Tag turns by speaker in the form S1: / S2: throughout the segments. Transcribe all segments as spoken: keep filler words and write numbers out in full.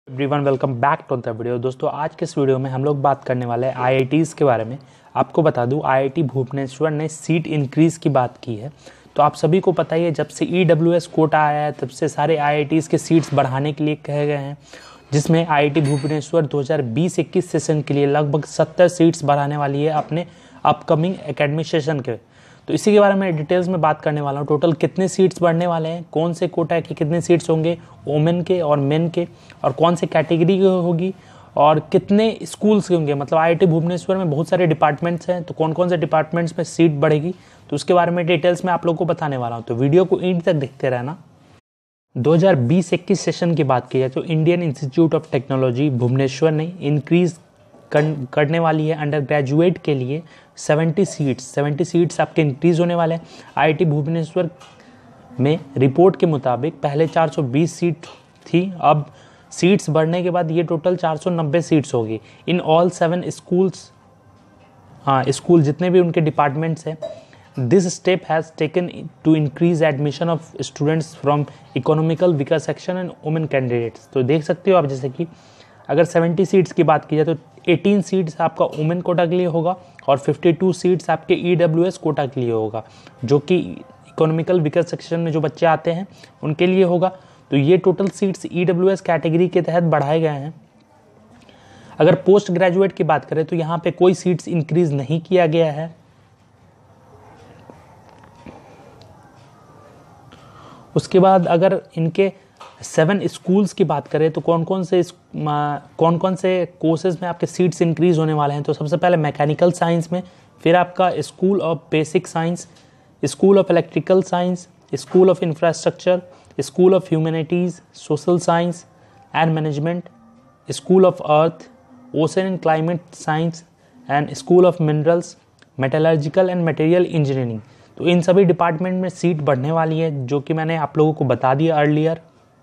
S1: Everyone welcome back to the video. दोस्तों आज के इस वीडियो में हम लोग बात करने वाले हैं आई आई टीज़ के बारे में। आपको बता दूं आई आई टी भुवनेश्वर ने सीट इंक्रीज़ की बात की है। तो आप सभी को पता ही है, जब से ई डब्ल्यू एस कोटा आया है तब से सारे आई आई टीज़ के सीट्स बढ़ाने के लिए कहे गए हैं, जिसमें आई आई टी भुवनेश्वर दो हज़ार बीस इक्कीस सेशन के लिए लगभग सत्तर सीट्स बढ़ाने वाली है अपने अपकमिंग एकेडमिक सेशन के। तो इसी के बारे में डिटेल्स में बात करने वाला हूँ। टोटल कितने सीट्स बढ़ने वाले हैं, कौन से कोटा के कितने सीट्स होंगे, वोमेन के और मेन के, और कौन से कैटेगरी की होगी, और कितने स्कूल्स के होंगे। मतलब आई आई टी भुवनेश्वर में बहुत सारे डिपार्टमेंट्स हैं, तो कौन कौन से डिपार्टमेंट्स में सीट बढ़ेगी, तो उसके बारे में डिटेल्स में आप लोग को बताने वाला हूँ। तो वीडियो को एंड तक देखते रहना। दो हज़ार बीस इक्कीस सेशन की बात की है तो Indian Institute of Technology Bhubaneswar ने इंक्रीज करने वाली है अंडर ग्रेजुएट के लिए सत्तर सीट्स सत्तर सीट्स आपके इंक्रीज़ होने वाले हैं। आई आई टी भुवनेश्वर में रिपोर्ट के मुताबिक पहले चार सौ बीस सीट थी, अब सीट्स बढ़ने के बाद ये टोटल चार सौ नब्बे सीट्स होगी इन ऑल सेवन स्कूल्स। हाँ, स्कूल जितने भी उनके डिपार्टमेंट्स हैं। This step has taken to increase admission of students from economical weaker section and women candidates. तो देख सकते हो आप, जैसे कि अगर सत्तर सीट्स की बात की जाए तो अठारह सीट्स आपका वुमेन कोटा के लिए होगा और बावन सीट्स आपके ई डब्ल्यू एस कोटा के लिए होगा, जो कि इकोनॉमिकल वीकर सेक्शन में जो बच्चे आते हैं उनके लिए होगा। तो ये total seats E W S category के तहत बढ़ाए गए हैं। अगर पोस्ट ग्रेजुएट की बात करें तो यहाँ पे कोई सीट्स इंक्रीज नहीं किया गया है। उसके बाद अगर इनके सेवन स्कूल्स की बात करें तो कौन कौन से कौन कौन से कोर्सेज में आपके सीट्स इंक्रीज होने वाले हैं, तो सबसे पहले मैकेनिकल साइंस में, फिर आपका school of basic science, school of electrical science, school of infrastructure, school of humanities, social science and management, school of earth, ocean and climate science and school of minerals, metallurgical and material engineering. तो इन सभी department में seat बढ़ने वाली है, जो कि मैंने आप लोगों को बता दिया अर्लियर।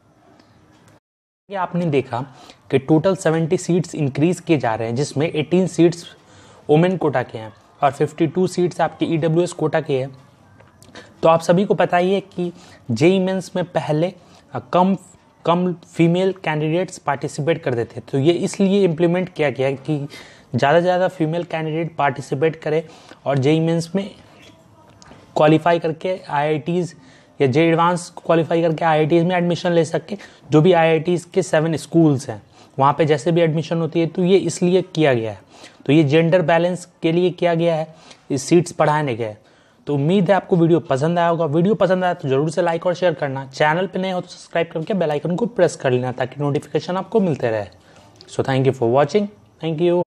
S1: आपने देखा कि टोटल सत्तर सीट्स इंक्रीज किए जा रहे हैं, जिसमें अठारह सीट्स वुमेन कोटा के हैं और बावन सीट्स आपके ई डब्ल्यू एस कोटा के हैं। तो आप सभी को पता ही है कि जेईई मेंस में पहले कम कम फीमेल कैंडिडेट्स पार्टिसिपेट करते थे, तो ये इसलिए इम्प्लीमेंट किया गया कि ज़्यादा से ज़्यादा फीमेल कैंडिडेट पार्टिसिपेट करें और जेईई मेंस में क्वालिफाई करके आई आई टीज़ या जे एडवांस क्वालिफाई करके आई आई टीज़ में एडमिशन ले सके। जो भी आई आई टीज़ के सेवन स्कूल्स हैं वहाँ पे जैसे भी एडमिशन होती है, तो ये इसलिए किया गया है। तो ये जेंडर बैलेंस के लिए किया गया है, इस सीट्स बढ़ाने के। तो उम्मीद है आपको वीडियो पसंद आया होगा। वीडियो पसंद आया तो जरूर से लाइक और शेयर करना। चैनल पे नए हो तो सब्सक्राइब करके बेल आइकन को प्रेस कर लेना, ताकि नोटिफिकेशन आपको मिलते रहे। So thank you for watching. Thank you.